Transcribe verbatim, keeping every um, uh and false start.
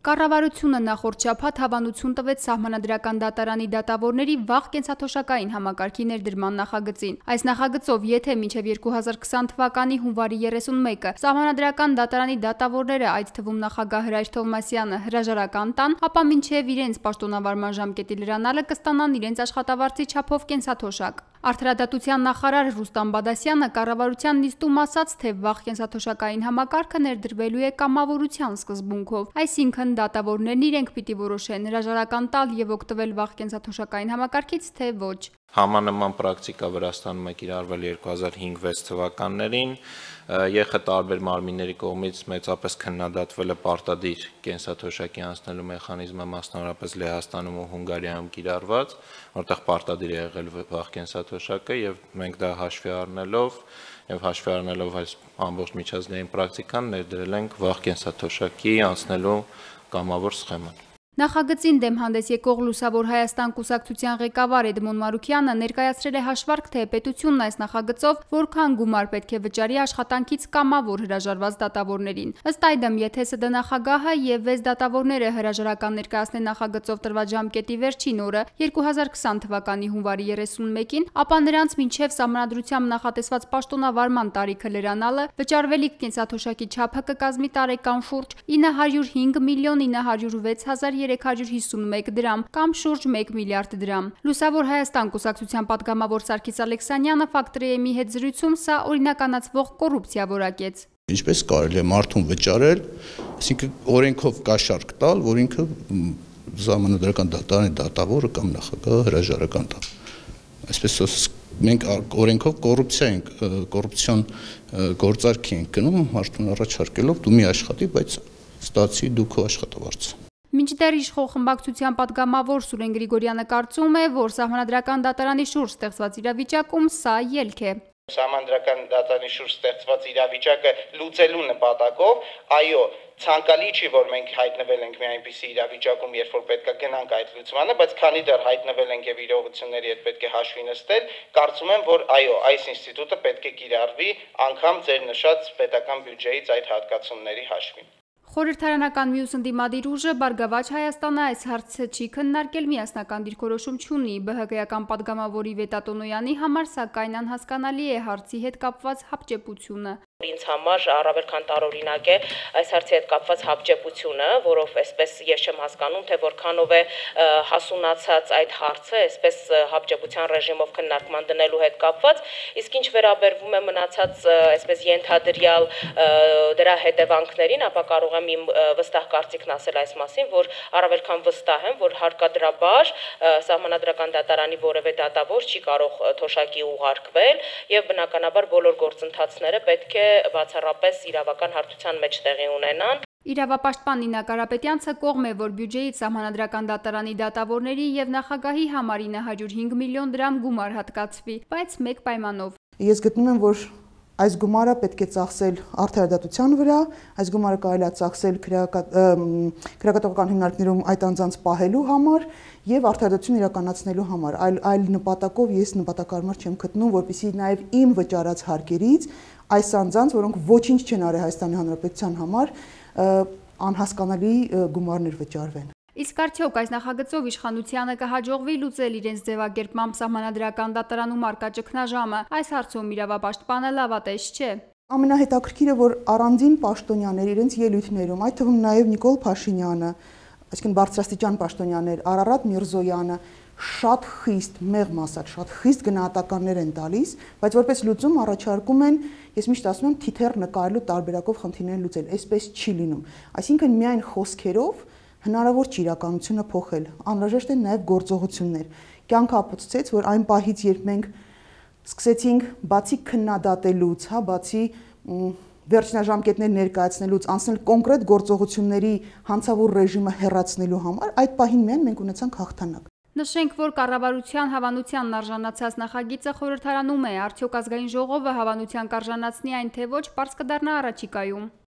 Կառավարությունը նախորդ շաբաթ հավանություն տվեց Սահմանադրական դատարանի դատավորների վաղ կենսաթոշակային համակարգի ներդրման նախագծին։ Այս նախագծով, եթե մինչև երկու հազար քսան թվականի հունվարի երեսունմեկը Սահմանադրական դատարանի դատավորները, այդ թվում նախագահ Հրայր Թովմասյանը, հրաժարական տան, ապա մինչև իրենց պաշտոնավարման ժամկետի լրանալը կստանան իրենց աշխատավարձի չափով կենսաթոշակ։ Արդարադատության նախարար Ռուստամ Բադասյանը կառավարության նիստում ասաց, թե վաղ կենսաթոշակային համակարգը ներդրվելու է կամավորության սկզբունքով, այսինքն դատավորներն իրենք պիտի որոշեն հրաժարական տալ եւ օգտվել վաղ կենսաթոշակային համակարգից, թե ոչ։ Համանման պրակտիկա Վրաստանում է կիրառվել երկու հազար հինգ վեց թվականներին, ԵԽ տարբեր մարմինների կողմից մեծապես քննադատվել է պարտադիր կենսաթոշակի անցնելու մեխանիզմը, մասնավորապես Լեհաստանում ու Հունգարիայում կիրառված, որտեղ պարտադիր է եղել վաղ կենսաթոշակը, եւ մենք դա հաշվի առնելով եւ հաշվի առնելով այս ամբողջ միջազգային պրակտիկան ներդրել ենք վաղ կենսաթոշակի անցնելու կամավոր սխեման։ Նախագծին դեմ հանդես եկող Լուսավոր Հայաստան կուսակցության ղեկավար Էդմոն Մարուքյանը ներկայացրել է հաշվարկ, թե պետությունն այս նախագծով որքան գումար պետք է վճարի աշխատանքից կամավոր հրաժարված դատավորներին։ Ըստ այդմ, եթե ՍԴ նախագահը եւ վեց դատավորները հրաժարական ներկայացնեն նախագծով տրված ժամկետի վերջին օրը երկու հազար քսան թվականի հունվարի երեսունմեկին, ապա նրանց մինչև Սահմանադրությամբ նախատեսված պաշտոնավարման տարիքը լրանալը վճարվելիք կենսաթոշակի չափը կկազմի տարեկան շուրջ ինը հարյուր հինգ միլիոն ինը հարյուր վեց հազար երեք հարյուր հիսունմեկ դրամ կամ շուրջ մեկ միլիարդ դրամ։ Լուսավոր Հայաստան կուսակցության պատգամավոր Սարգիս Ալեքսանյանը Ֆակտորիի հետ զրույցում սա օրինականացվող կոռուպցիա որակեց։ Ինչպես կարելի է մարդուն վճարել, այսինքն օրենքով կաշառք տալ, որ ինքը Սահմանադրական դատարանի դատավորը կամ նախագահը հրաժարական տա։ Այսպես մենք օրենքով կոռուպցիա ենք, կոռուպցիոն գործարքի ենք գնում, մարդուն առաջարկելով դու մի աշխատի, բայց ստացի դու քո աշխատավարձը։ Մինչդեռ իշխող խմբակցության պատգամավոր Սուրեն Գրիգորյանը կարծում է, որ Սահմանադրական դատարանի շուրջ ստեղծված իրավիճակում սա ելք է։ Սահմանադրական դատարանի շուրջ ստեղծված իրավիճակը լուծելու նպատակով, այո, ցանկալի չի, որ մենք հայտնվել ենք մի այնպիսի իրավիճակում, երբ որ պետք է գնանք այդ լուծմանը, բայց քանի դեռ հայտնվել ենք եւ իրողությունների հետ պետք է հաշվի նստել, կարծում եմ, որ այո, այս ինստիտուտը պետք է կիրառվի անգամ ձեր նշած պետական բյուջեից այդ հատկացումների հաշվին։ Խորհրդարանական մյուս ընդդիմադիր ուժը Բարգավաճ Հայաստանը այս հարցը չի քննարկել, միասնական դիրքորոշում չունի։ ԲՀԿ-ական պատգամավորի Վետատոնոյանի համար սակայն անհասկանալի է հարցի հետ կապված հապճեպությունը։ Ինձ համար առավել քան տարօրինակ է այս հարցի հետ կապված հապճեպությունը, որով այսպես ես չեմ հասկանում, թե որքանով է հասունացած այդ հարցը, այսպես հապճեպության ռեժիմով քննարկման դնելու հետ կապված, իսկ ինչ վերաբերվում է մնացած այսպես ենթադրյալ դրա հետևանքներին, ապա կարող եմ իմ վստահ կարծիքն ասել այս մասին, որ առավել քան վստահ եմ, որ հարկադրաբար Սահմանադրական դատարանի որևէ դատավոր չի կարող թոշակի ուղարկվել եւ բնականաբար բոլոր գործընթացները պետք է բացառապես իրավական հարթության մեջ տեղի ունենան։ Իրավապաշտպան Նինա Կարապետյանցը կողմ է, որ բյուջեից Սահմանադրական դատարանի դատավորների եւ նախագահի համար ինը հարյուր հինգ միլիոն դրամ գումար հատկացվի, բայց մեկ պայմանով։ Ես գտնում եմ, որ այս գումարը պետք է ծախսել արդարադատության վրա, այս գումարը կարելի է ծախսել քրեակատողական հիմնարկներում այդ անձանց պահելու համար եւ արդարադատություն իրականացնելու համար։ Այլ այլ նպատակով ես նպատակարար չեմ գտնում, որպեսզի նաեւ իմ վճարած հարկերից այս անձանց, որոնք ոչինչ չեն արել Հայաստանի Հանրապետության համար, անհասկանալի գումարներ վճարվեն։ Իսկ արդյոք այս նախագծով իշխանությանը կհաջողվի լուծել իրենց ձևակերպմամբ Սահմանադրական դատարանում առկա ճգնաժամը, այս հարցում իրավապաշտպանը լավատես չէ։ Ամենահետաքրքիրը, որ առանձին պաշտոնյաներ իրենց ելույթներում, այդ թվում նաև Նիկոլ Փաշինյանը, այսինքն բարձրաստիճան պաշտոնյաներ, Արարատ Միրզոյանը, շատ խիստ, մեղմ ասած, շատ խիստ գնահատականներ են տալիս, բայց որպես լուծում առաջարկում են, ես միշտ ասում եմ, թիթեռ նկարելու տարբերակով խնդիրներ լուծել, այսպես չի լինում։ Այսինքն միայն խոսքերով հնարավոր չի իրականությունը փոխել, անհրաժեշտ են նաև գործողություններ։ Կյանքը ապացուցեց, որ այն պահից, երբ մենք սկսեցինք բացի քննադատելուց, հա, բացի վերջնաժամկետներ ներկայացնելուց, անցնել կոնկրետ գործողությունների հանցավոր ռեժիմը հեռացնելու համար, այդ պահին միայն մենք ունեցանք հաղթանակ։ Նշենք, որ կառավարության հավանությանն արժանացած նախագիծը խորհրդարանում է, արդյոք ազգային ժողովը հավանության կարժանացնի այն թե ոչ, պարզ կդառնա առաջիկայում։